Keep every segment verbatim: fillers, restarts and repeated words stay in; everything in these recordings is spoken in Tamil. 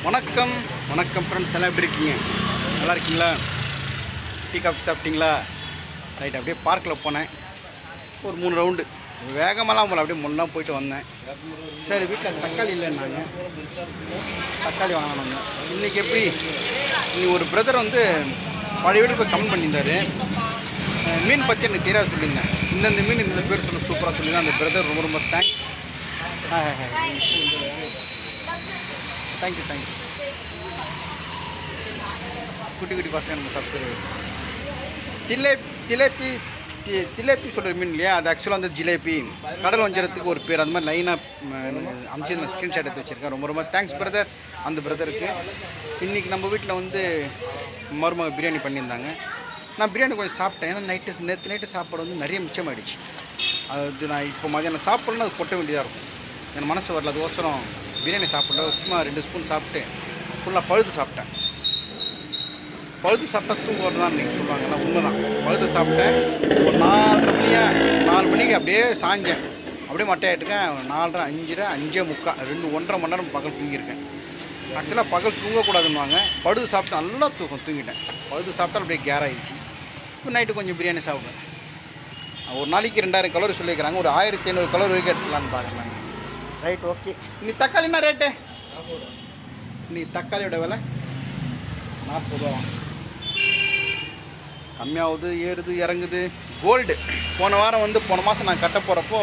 வணக்கம் வணக்கம் ஃப்ரெண்ட்ஸ், எல்லாம் எப்படி இருக்கீங்க? நல்லா இருக்கீங்களா? டீ காஃபி சாப்பிட்டீங்களா? ரைட், அப்படியே பார்க்கில் போனேன். ஒரு மூணு ரவுண்டு வேகமெல்லாம் போல அப்படியே முன்னா போயிட்டு வந்தேன். சரி, வீட்டில் தக்காளி இல்லைன்னாங்க, தக்காளி வாங்கினாங்க. இன்றைக்கி எப்படி இன்னைக்கு ஒரு பிரதர் வந்து பழைய வீடு போய் கமெண்ட் பண்ணியிருந்தார். மீன் பற்றி எனக்கு தெரியாது சொல்லியிருந்தேன். இந்தந்த மீன் இந்த பேர் சொல்ல சூப்பராக சொல்லியிருந்தேன். அந்த பிரதர் ரொம்ப ரொம்ப தேங்க்ஸ். Thank you thank you. குட்டி குட்டி பசங்க நம்ம சப்ஸ்கிரைபர். திலே திலேப்பி திலேப்பி சொல்கிற மீன் இல்லையா, அது ஆக்சுவலாக வந்து ஜிலேபி, கடல் வஞ்சரத்துக்கு ஒரு பேர். அந்த மாதிரி லைனாக அமிச்சு நான் ஸ்க்ரீன்ஷாட் எடுத்து வச்சுருக்கேன். ரொம்ப ரொம்ப தேங்க்ஸ் பிரதர், அந்த பிரதருக்கு. இன்றைக்கி நம்ம வீட்டில் வந்து மருமக பிரியாணி பண்ணியிருந்தாங்க. நான் பிரியாணி கொஞ்சம் சாப்பிட்டேன். ஏன்னா நைட்டு நேற்று நைட்டு சாப்பாடு வந்து நிறைய மிச்சமாகிடுச்சு. அது நான் இப்போ மதியானம் சாப்பிட்லன்னா அது கொட்ட வேண்டியதாக இருக்கும். எனக்கு மனசு வரல, அதுக்கோசரம் பிரியாணி சாப்பிட்ல. சும்மா ரெண்டு ஸ்பூன் சாப்பிட்டு ஃபுல்லாக பழுது சாப்பிட்டேன். பழுது சாப்பிட்டா தூங்குவது தான் நீங்கள் சொல்லுவாங்க. நான் உண்மை தான். பழுது சாப்பிட்டேன். ஒரு நாலரை மணியா நாலு மணிக்கு அப்படியே சாஞ்சேன். அப்படியே மட்டையாயிட்டுருக்கேன். நாலரை அஞ்சரை அஞ்சே முக்கால் ரெண்டு ஒன்றரை மணி நேரம் பகல் தூங்கியிருக்கேன். ஆக்சுவலாக பகல் தூங்கக்கூடாதுன்னுவாங்க. பழுது சாப்பிட்டு நல்லா தூக்கம் தூங்கிட்டேன். பழுது சாப்பிட்டா அப்படியே கேர் ஆகிடுச்சு. இப்போ நைட்டு கொஞ்சம் பிரியாணி சாப்பிடுவேன். ஒரு நாளைக்கு ரெண்டாயிரம் கலோரி சொல்லியிருக்கிறாங்க. ஒரு ஆயிரத்தி ஐநூறு கலோரி வரைக்கும் எடுத்துக்கலான்னு பார்க்கலாம். Right, okay. இன்னைக்கு தக்காளி என்ன ரேட்டு? இன்னைக்கு தக்காளியோட விலை நாற்பது ரூபா. கம்மியாகுது, ஏறுது, இறங்குது. கோல்டு போன வாரம் வந்து போன மாதம் நான் கட்ட போகிறப்போ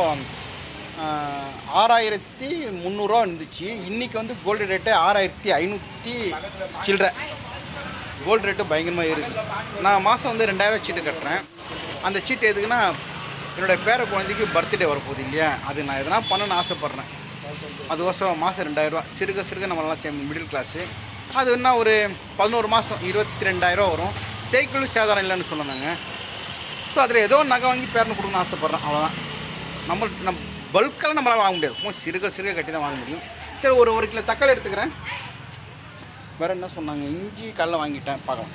ஆறாயிரத்தி முந்நூறுரூவா இருந்துச்சு. இன்றைக்கி வந்து கோல்டு ரேட்டு ஆறாயிரத்தி ஐநூற்றி சில்லற. கோல்டு ரேட்டு பயங்கரமாக ஏறுது. நான் மாதம் வந்து ரெண்டாயிரம் சீட்டு கட்டுறேன். அந்த சீட்டு எதுக்குன்னா, என்னோடய பேர குழந்தைக்கு பர்த்டே வரப்போகுது இல்லையா, அது நான் எதனா பண்ணணும்னு ஆசைப்பட்றேன். அதுக்கோசரம் மாதம் ரெண்டாயிரரூவா சிறுக சிறுக நம்மளாம் சேம் மிடில் கிளாஸு. அது என்ன ஒரு பதினோரு மாதம் இருபத்தி ரெண்டாயிரரூவா வரும். சைக்கிளும் சேதாரம் இல்லைன்னு சொன்னாங்க. ஸோ அதில் ஏதோ நகை வாங்கி பேரனை கொடுக்கணும்னு ஆசைப்பட்றேன். அவ்வளோதான். நம்ம நம்ம பல்கெல்லாம் நம்மளால் வாங்க முடியாது. ரொம்ப சிறுக சிறுக கட்டி தான் வாங்க முடியும். சரி, ஒரு ஒரு கிலோ தக்காளி எடுத்துக்கிறேன். வேறு என்ன சொன்னாங்க? இஞ்சி கடலை வாங்கிட்டேன். பார்க்கலாம்.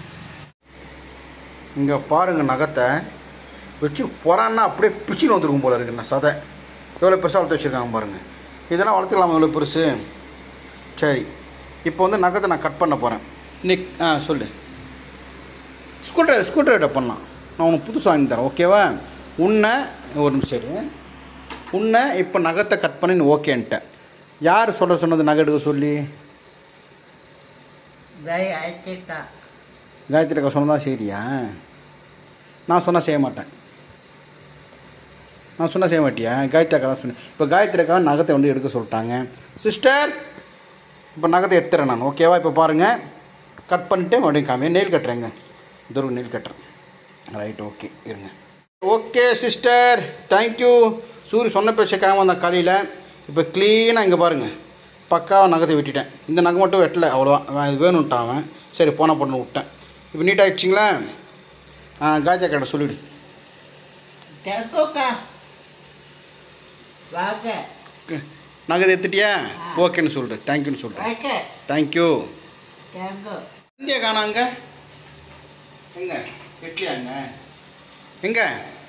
இங்கே பாருங்கள், நகத்தை வச்சு பொறான்னா அப்படியே பிச்சுன்னு வந்துருக்கும் போல இருக்குண்ணா. சதை எவ்வளோ பெருசாக வளர்த்து வச்சுருக்காங்க பாருங்கள். இதெல்லாம் வளர்த்துக்கலாமா எவ்வளோ பெருசு? சரி, இப்போ வந்து நகத்தை நான் கட் பண்ண போகிறேன். இன்னைக்கு ஆ சொல்லு. ஸ்கூட்டர் ஸ்கூட்டர் பண்ணலாம். நான் உனக்கு புதுசு வாங்கி தரேன், ஓகேவா? உன்னை ஒரு நிமிஷம் சரி, உன்னை இப்போ நகத்தை கட் பண்ணி ஓகேன்ட்டேன். யார் சொல்கிற சொன்னது நகை எடுக்க சொல்லி? காயத்ரி அக்கா சொன்னதான். சரியா? நான் சொன்னால் செய்ய மாட்டேன். நான் சொன்னால் செய்ய மாட்டியா? காயத்ரி அக்கா தான் சொன்னேன். இப்போ காயத்ரி அக்கா நகத்தை வந்து எடுக்க சொல்லிட்டாங்க. சிஸ்டர், இப்போ நகத்தை எடுத்துறேன் நான், ஓகேவா? இப்போ பாருங்கள், கட் பண்ணிட்டு மறுபடியும் காமி நெயில் கட்டுறேங்க. இதோ நெயில் கட்டுறேன். ரைட், ஓகே, இருங்க. Okay sister, thank you. சூரிய சொன்ன பேச்சை காம வந்தேன் காலையில். இப்போ க்ளீனாக இங்கே பாருங்கள், பக்காவாக நகத்தை வெட்டிட்டேன். இந்த நகை மட்டும் வெட்டலை, அவ்வளோவா. இது வேணும்ட்டான் அவன். சரி, போனால் பொண்ணு விட்டேன். இப்போ நீட் ஆகிடுச்சிங்களா? ஆ, காய்ச்சா கடை சொல்லிவிடு. நகை எடுத்துட்டியா? ஓகேன்னு சொல்லிடு. தேங்க்யூன்னு சொல்லிடு. தேங்க்யூ. இந்தியா காணாங்க. எங்க வெட்டியாங்க? எங்க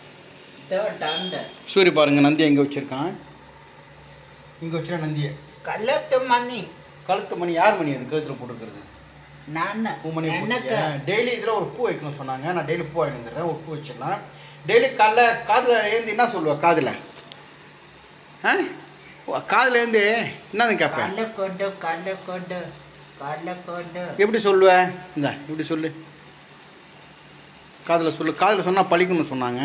சூரிய பாருங்க, நந்தி எங்கே வச்சுருக்கான்? இங்கே வச்சுருக்கா நந்தியை. கழுத்து மணி. கழுத்து மணி யார் மணி? அது கழுத்தில் போட்டுருக்குறது நான். பூமணி. டெய்லி இதில் ஒரு பூ வைக்கணும்னு சொன்னாங்க. நான் டெய்லி பூ வாங்கிட்டு வந்துடுறேன். ஒரு பூ வச்சிடலாம். டெய்லி காலைல காதில் ஏந்தி என்ன சொல்லுவேன்? காதில் ஆ காதில் ஏந்தி என்னன்னு கேட்பேன். கடலை கொண்டு கடலை கொண்டு கடலை கொண்டு எப்படி சொல்லுவேன்? இந்த இப்படி சொல்லு. காதில் சொல்லு. காதில் சொன்னால் பழிக்கணும்னு சொன்னாங்க.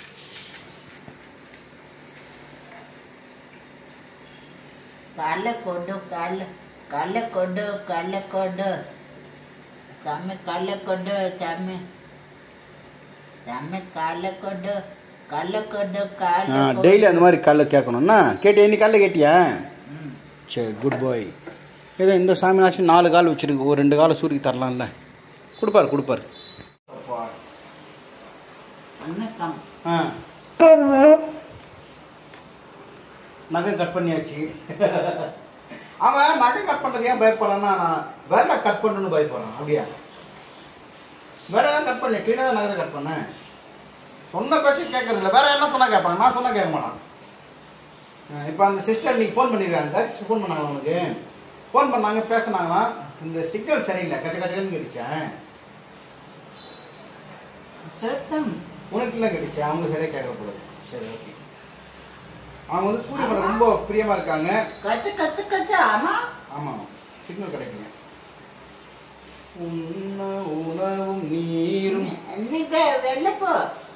கடலை கொண்டு கடலை கடலை கொண்டு கடலை கொண்டு சாமி கடலை கொண்டு சாமி சாமி கடலை கொண்டு கடலை கொண்டு கடலை. டெய்லி அந்த மாதிரி காலைல கேட்கணும்னா கேட்டியா? இன்னைக்கு காலைல கேட்டியா? சரி, குட் பாய். ஏதோ இந்த சாமிநாசி நாலு கால் வச்சுருக்கு. ஒரு ரெண்டு காலை சூரிக்கு தரலாம்ல. கொடுப்பார் கொடுப்பார். ஆ, நகை கட் பண்ணியாச்சு. அவன் நகை கட் பண்ணுறது ஏன் பயப்படுறான்னா, நான் வேற கட் பண்ணணும்னு பயப்படுறான். அப்படியா? வேற ஏதாவது கட் பண்ணல, க்ளீனாக தான் நகை கட் பண்ணேன். சொன்ன பேச கேட்கறது இல்லை. வேற என்ன சொன்னால் கேட்பாங்க, நான் சொன்னால் கேட்க மாட்டான். இப்போ அந்த சிஸ்டர் இன்னைக்கு ஃபோன் பண்ணியிருக்காங்க. ஃபோன் பண்ணாங்க உனக்கு? ஃபோன் பண்ணாங்க பேசினாங்களா, இந்த சிக்னல் சரியில்லை கச்ச கச்சன்னு கேட்டுச்சேன். சுத்தம் உனக்கு இல்லை கேட்டுச்சு, அவங்க சரியாக கேட்க போகுது. சரி ஓகே. அவங்க வந்து சூரிய மேலே ரொம்ப பிரியமா இருக்காங்க. கச்சு கச்சு கச்சு. ஆமா ஆமாம், சிக்னல் கிடைக்குங்க. உண்ண உணவும் நீரும் இன்னைக்கு வெள்ளப்போ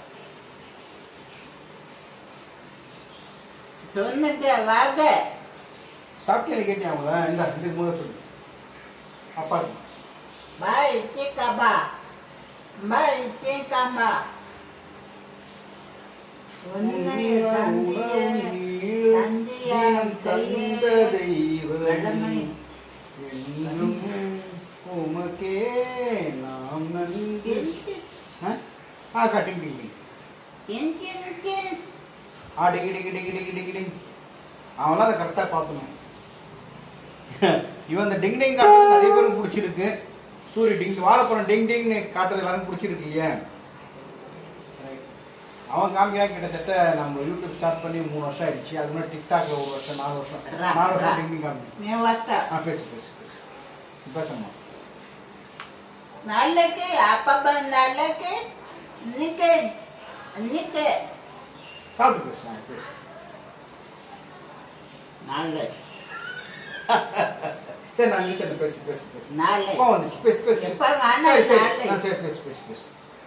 சொன்னது வாங்க. சாப்பிட்டு கேட்டேன் அவங்கள. இந்த இதுக்கு முதல் சொல்லு அப்பா பாய் சீக்காபா பாய் சீக்காபா. உன்னை தந்தியம் தந்த தெய்வமே என்றும் உமக்கே நாம் நன்றி. ஆ காட்டி ஆ டிகி டிகி டிகி டிகி டிகி டிங். அவங்களாம் அதை கரெக்டாக பார்க்கணும். இவன் இந்த டிங் டிங் காட்டுறது நிறைய பேருக்கு பிடிச்சிருக்கு. சூரிய டிங் வாழைப்பழம் டிங் டிங்னு காட்டுறது எல்லாரும் பிடிச்சிருக்கு இல்லையா? அவன் காமிக்கிறான். கிட்டத்தட்ட நம்ம யூடியூப் ஸ்டார்ட் பண்ணி மூணு வருஷம் ஆயிடுச்சு. அது முன்னாடி டிக்டாக்ல ஒரு வருஷம் நாலு வருஷம் நாலு வருஷம் டிங் டிங் காமி. ஆ பேசு பேசு பேசு பேசம்மா. நாளைக்கு அப்பா நாளைக்கு இன்னைக்கு இன்னைக்கு சாப்பிட்டு பேசு பேசு. நாளை சரி நான் நிறுத்த பேசு பேசு பேசு. நாளை அப்பா வந்துச்சு பேசு பேசு. எப்ப வேணா சரி சரி நாளை. நான் சரி பேசு பேசு பேசு.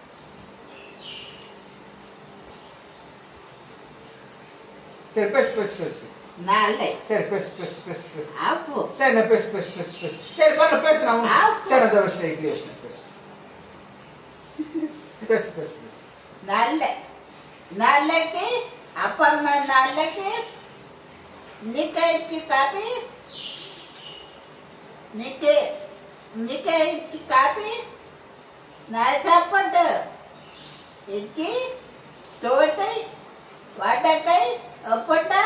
சரி பேசு பேசு பேசு. நாளை சரி பேசு பேசு பேசு பேசு. ஆப்பு சரி நான் பேசு பேசு பேசு பேசு. சரி பண்ண பேசு நான் உனக்கு. சரி அந்த வயசுல இட்லி வச்சுட்டேன் பேசு பேசு பேசு பேசு. நாளை நாளைக்கு அப்பா அம்மா நாளைக்கு இன்னைக்கு காப்பி இன்னைக்கு இன்னைக்கு காப்பி நான் சாப்பாடு இட்லி தோசை வடக்காய் அப்பட்டா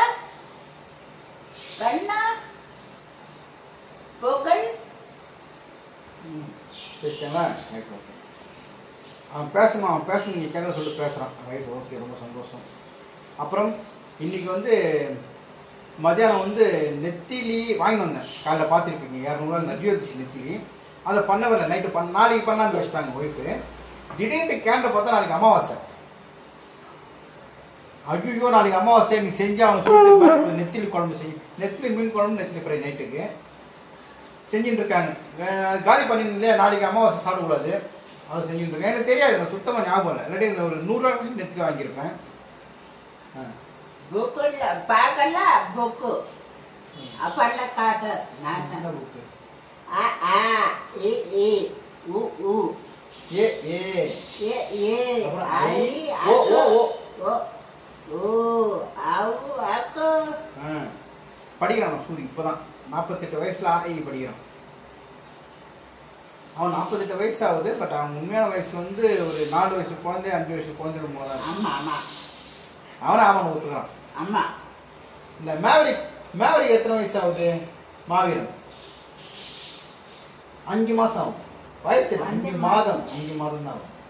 கண்ணா பொங்கல். பேசிட்டாங்களா? Right okay. அவன் பேசணும் அவன் பேசணும் நீங்கள் கேட்க சொல்லி பேசுகிறான். ரைட் ஓகே, ரொம்ப சந்தோஷம். அப்புறம் இன்றைக்கி வந்து மதியானம் வந்து நெத்திலி வாங்கி வந்தேன். காலைல பார்த்துருப்பீங்க இரநூறுவா நிறைய இருந்துச்சு நெத்திலி. அதை பண்ணவில்லை. நைட்டு பண்ண நாளைக்கு பண்ணான்னு வச்சுட்டாங்க ஒய்ஃபு. திடீர்னு கேண்டை பார்த்தா நாளைக்கு அமாவாசை. ஐயோ நாளைக்கு அமாவாசை நீ செஞ்சு அவனை சொல்லிட்டு நெத்திலி குழம்பு செஞ்சு நெத்திலி மீன் குழம்பு நெத்திலி ஃப்ரை நைட்டுக்கு செஞ்சுட்டு இருக்காங்க. காலி பண்ணிட்டு இல்லையா, நாளைக்கு அமாவாசை சாப்பிடக்கூடாது. அதை செஞ்சுட்டு இருக்கேன். எனக்கு தெரியாது, நான் சுத்தமாக ஞாபகம் இல்லை. இல்லாட்டி ஒரு நூறுரூவா நெத்திலி வாங்கியிருப்பேன். ஆ புக்குல பார்க்கல புக்கு அப்பல்ல காட்டு நாட்டு என்ன புக்கு? ஆ ஆ ஏ ஏ உ உ ஏ ஏ ஏ ஏ அப்புறம் ஐ ஓ ஓ ஓ ஓ ஓ ஆவு அக்கு. ஆ படிக்கிறான் சூரி. இப்போ தான் நாற்பத்தெட்டு வயசில் ஆ ஐ படிக்கிறான். அவன் நாற்பத்தெட்டு வயசு ஆகுது. பட் அவன் உண்மையான வயசு வந்து ஒரு நாலு வயசு குழந்தை அஞ்சு வயசு குழந்தைங்க போல தான். ஆமா ஆமா அவனை அவனை ஒத்துக்கிறான். ஆமா இந்த மேவரிக் மேவரிக் எத்தனை வயசு ஆகுது? மாவீரன் அஞ்சு மாசம் ஆகும். வயசு இல்லை, அஞ்சு மாதம் அஞ்சு மாதம் தான் ஆகும்.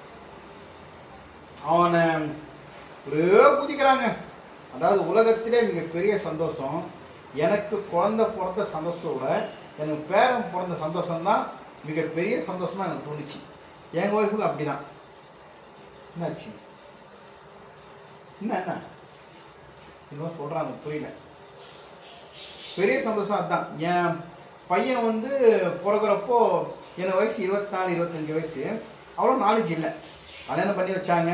அவனை ஒரே குதிக்கிறாங்க. அதாவது உலகத்திலே மிகப்பெரிய சந்தோஷம் எனக்கு குழந்தை பிறந்த சந்தோஷத்தை விட எனக்கு பேரன் பிறந்த சந்தோஷம் தான் மிகப்பெரிய சந்தோஷமா எனக்கு தோணுச்சு. எங்கள் ஒய்ஃபுக்கு அப்படிதான். என்னாச்சு? என்ன என்ன இன்னும் சொல்கிறாங்க புரியல. பெரிய சந்தோஷம் அதுதான். என் பையன் வந்து பிறகுறப்போ எனக்கு வயசு இருபத்தி நாலு இருபத்தஞ்சி வயசு. அவ்வளோ நாலேஜ் இல்லை. கல்யாணம் பண்ணி வச்சாங்க.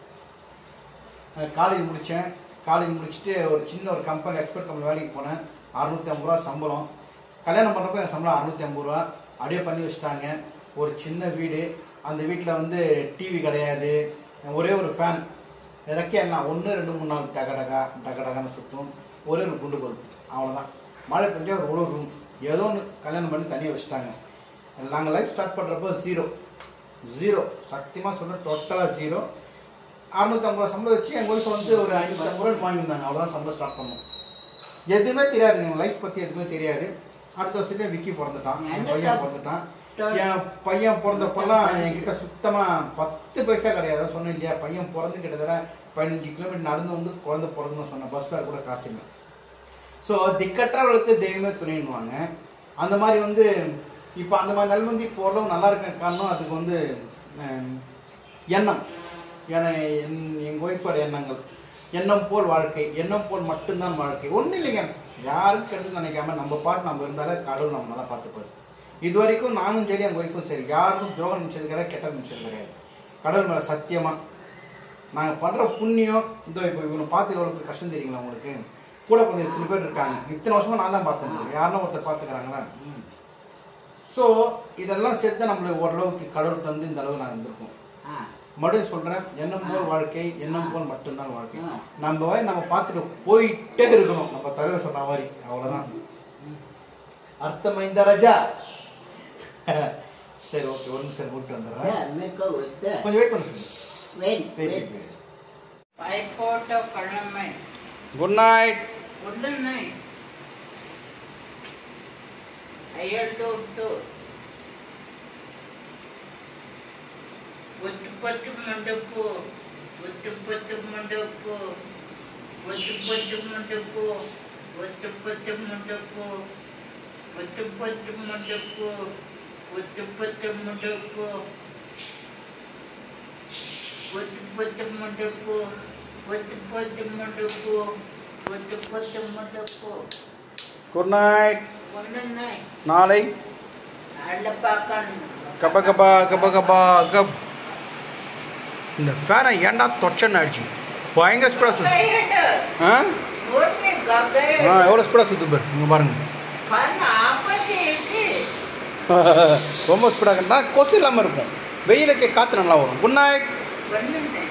காலேஜ் முடித்தேன். காலேஜ் முடிச்சுட்டு ஒரு சின்ன ஒரு கம்பெனி எக்ஸ்போர்ட் கம்பெனி வேலைக்கு போனேன். அறுநூற்றி ஐம்பது ரூபா சம்பளம். கல்யாணம் பண்ணுறப்போ என் சம்பளம் அறுநூற்றி ஐம்பது ரூபா. அப்படியே பண்ணி வச்சுட்டாங்க. ஒரு சின்ன வீடு. அந்த வீட்டில் வந்து டிவி கிடையாது. ஒரே ஒரு ஃபேன். எனக்கே என்ன ஒன்று ரெண்டு மூணு நாள் டக டகா டக டகான்னு சுற்றும். ஒரே ஒரு குண்டு பல்பு, அவ்வளோதான். மழை பெஞ்சா ஒரு ஒரு ரூம். ஏதோ ஒன்று கல்யாணம் பண்ணி தனியாக வச்சுட்டாங்க. நாங்கள் லைஃப் ஸ்டார்ட் பண்ணுறப்போ ஜீரோ ஜீரோ சத்தியமாக சொன்ன டோட்டலாக ஜீரோ. அறுநூற்றி ஐம்பது ரூபா சம்பளம் வச்சு எங்கள் ஒய்ஃப் வந்து ஒரு ஐநூற்றி ஐம்பது ரூபா வாங்கியிருந்தாங்க. அவ்வளோதான் சம்பளம் ஸ்டார்ட் பண்ணோம். எதுவுமே தெரியாது, எங்கள் லைஃப் பற்றி எதுவுமே தெரியாது. அடுத்த வருஷத்துலேயே விக்கி பிறந்துட்டான். என் பையன் பிறந்துட்டான். என் பையன் பிறந்தப்பெல்லாம் என்கிட்ட சுத்தமாக பத்து பைசா கிடையாது. சொன்னேன் இல்லையா, பையன் பிறந்து கிட்டத்தட்ட பதினஞ்சு கிலோமீட்டர் நடந்து வந்து குழந்தை பிறந்துன்னு சொன்னேன். பஸ் ஃபேர் கூட காசு இல்லை. ஸோ திக்கற்றவர்களுக்கு தெய்வமே துணைன்னுவாங்க. அந்த மாதிரி வந்து இப்போ அந்த மாதிரி நெல் வந்து இப்போ ஓரளவு நல்லா இருக்க காரணம் அதுக்கு வந்து எண்ணம். ஏன்னா என் எங்கள் ஒய்ஃபோட எண்ணங்கள் எண்ணம் போல் வாழ்க்கை, எண்ணம் போல் மட்டும்தான் வாழ்க்கை. ஒன்றும் இல்லைங்க, யாரும் கெடுத்து நினைக்காம நம்ம பாட்டு நம்ம இருந்தாலே கடவுள் நம்ம நல்லா பார்த்துப்பாரு. இது வரைக்கும் நானும் சரி எங்கள் ஒய்ஃபும் சரி யாருக்கும் துரோகம் நிமிஷம் கிடையாது, கெட்ட நிமிஷம் கிடையாது. கடவுள் மேலே சத்தியமாக நாங்கள் பண்ணுற புண்ணியம். இந்த இப்போ இவனை பார்த்து எவ்வளோ கஷ்டம் தெரியுங்களா உங்களுக்கு? கூட கொஞ்சம் இத்தனை பேர் இருக்காங்க, இத்தனை வருஷமாக நான் தான் பார்த்துருக்கேன், யாருன்னா ஒருத்தர் பார்த்துக்கிறாங்களா? ஸோ இதெல்லாம் சேர்த்து நம்மளுக்கு ஓரளவுக்கு கடவுள் தந்து இந்த அளவு நாங்கள் இருந்திருக்கோம். மறுபடியும் சொல்கிறேன், எண்ணம் போல் வாழ்க்கை, எண்ணம் போல் மட்டும்தான் வாழ்க்கை. நம்ம வாய் நம்ம பார்த்துட்டு போயிட்டே இருக்கணும், நம்ம தலைவர் சொன்ன மாதிரி. அவ்வளோதான் அர்த்தமைந்த ராஜா. சரி, ஓகே, ஒரு நிமிஷம் கூப்பிட்டு வந்துடுறேன், கொஞ்சம் வெயிட் பண்ண சொல்லுங்க. Good night. Good night. Ayal to to. Whattu pattu mandapu. Whattu pattu mandapu. Whattu pattu mandapu. Whattu pattu mandapu. Whattu pattu mandapu. Whattu pattu mandapu. Whattu pattu mandapu. Whattu pattu mandapu. Whattu pattu mandapu. Good night. Good night. நாளை நாளை பார்க்கணும். கப கபா கப கபா கப். இந்த ஃபேனை ஏன்டா தொச்சன்னு ஆயிடுச்சு, பயங்கர ஸ்பீடாக சுத்து. ஆ ஆ எவ்வளோ ஸ்பீடாக சுத்து பேர் இங்கே பாருங்க. ரொம்ப ஸ்பீடாக இருந்தால் கொசு இல்லாமல் இருக்கும், வெயிலுக்கு காற்று நல்லா வரும். Good night.